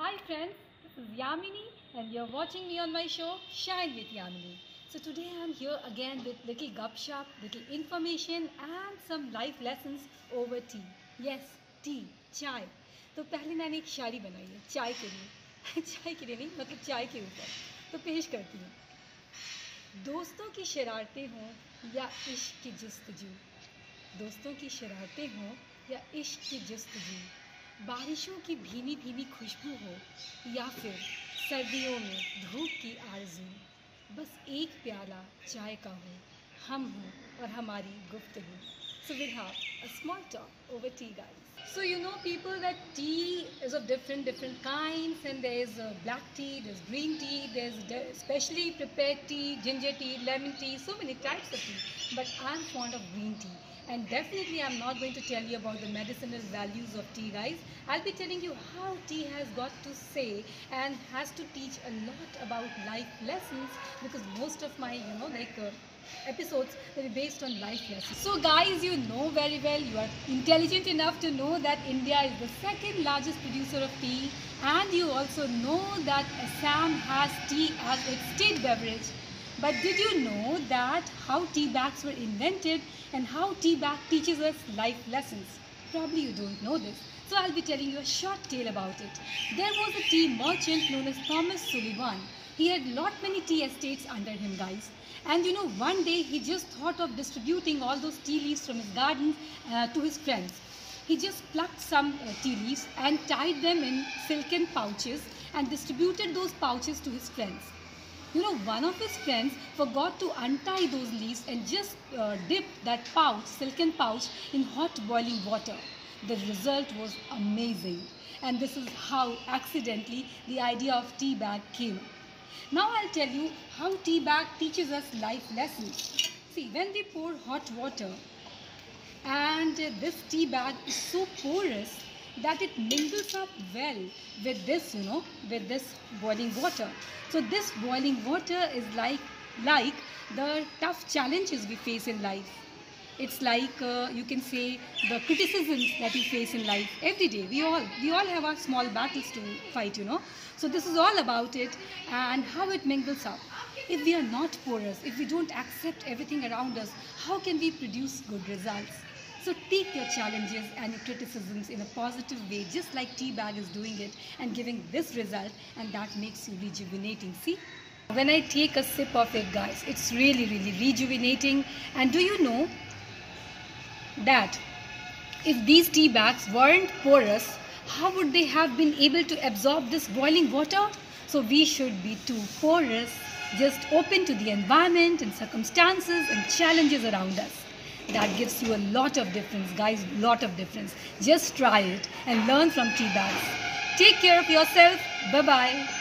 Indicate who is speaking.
Speaker 1: Hi friends, this is Yamini and you're watching me on my show Shine with Yamini. So today I'm here again with little gupshup, little information and some life lessons over tea. Yes, tea, चाय. तो पहले मैंने एक शायरी बनाई है चाय के लिए चाय के लिए नहीं मतलब चाय के ऊपर तो पेश करती हूँ. दोस्तों की शरारतें हों या इश्क की जस्तजू, दोस्तों की शरारतें हों या इश्क की जस्तजू, बारिशों की भीनी भीनी खुशबू हो या फिर सर्दियों में धूप की आरज़ू, बस एक प्याला चाय का हो, हम हों और हमारी गुफ्तगू. So we'll have a small talk over tea, guys. So you know people that tea is of different kinds, and there is black tea, there's green tea, there's specially prepared tea, ginger tea, lemon tea, so many types of tea. But I'm fond of green tea. And definitely I'm not going to tell you about the medicinal values of tea, guys. I'll be telling you how tea has got to say and has to teach a lot about life lessons, because most of my, episodes will be based on life lessons. So guys, you know very well, you are intelligent enough to know that India is the second largest producer of tea, and you also know that Assam has tea as its state beverage. But did you know that how tea bags were invented and how tea bag teaches us life lessons? Probably you don't know this. So I'll be telling you a short tale about it. There was a tea merchant known as Thomas Sullivan. He had many tea estates under him, guys. And you know, one day he just thought of distributing all those tea leaves from his garden to his friends. He just plucked some tea leaves and tied them in silken pouches and distributed those pouches to his friends. You know, one of his friends forgot to untie those leaves and just dipped that pouch, silken pouch, in hot boiling water. The result was amazing. And this is how accidentally the idea of tea bag came. Now I'll tell you how tea bag teaches us life lessons. See, when we pour hot water, and this tea bag is so porous that it mingles up well with this, with this boiling water. So this boiling water is like the tough challenges we face in life. It's like you can say the criticisms that we face in life every day. We all have our small battles to fight, So this is all about it and how it mingles up. If we are not porous, if we don't accept everything around us, how can we produce good results? So take your challenges and your criticisms in a positive way, just like tea bag is doing it and giving this result, and that makes you rejuvenating. See? When I take a sip of it, guys, it's really rejuvenating. And do you know that if these tea bags weren't porous, how would they have been able to absorb this boiling water? So we should be too porous, just open to the environment and circumstances and challenges around us. That gives you a lot of difference, guys, lot of difference. Just try it and learn from tea bags. Take care of yourself. Bye-bye.